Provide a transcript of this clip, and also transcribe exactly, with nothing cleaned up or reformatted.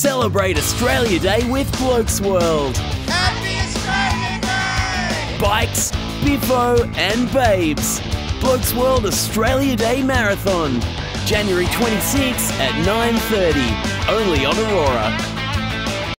Celebrate Australia Day with Blokesworld. Happy Australia Day! Bikes, biffo and babes. Blokesworld Australia Day Marathon. January twenty-sixth at nine thirty. Only on Aurora.